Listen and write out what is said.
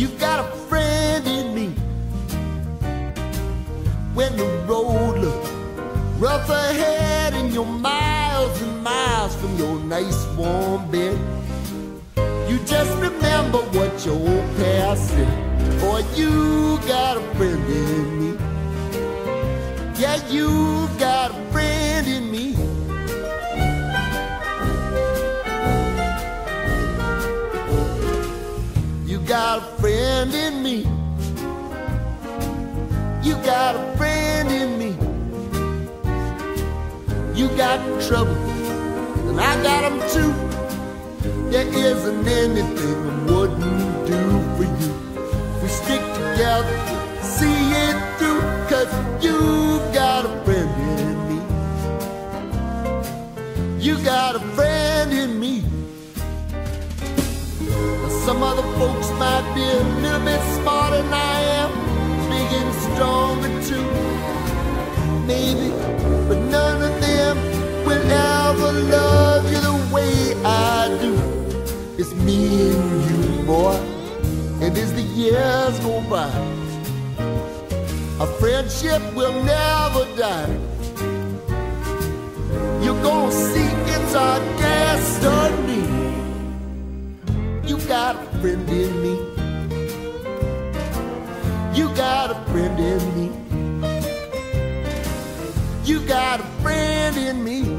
You've got a friend in me. When the road looks rough ahead and you're miles and miles from your nice warm bed, you just remember what your old past said. Boy, you got a friend in me. Yeah, you got a friend in me. You got a friend in me. You got a friend in me. You got trouble, and I got them too. There isn't anything I wouldn't do for you. We stick together, see it through, 'cause you've got a friend in me. You got a friend in me. Some other folks might be a little bit smarter than I am, big and stronger too, maybe, but none of them will ever love you the way I do. It's me and you, boy, and as the years go by, our friendship will never die. You're gonna see it's our destiny. You got a friend in me. You got a friend in me. You got a friend in me.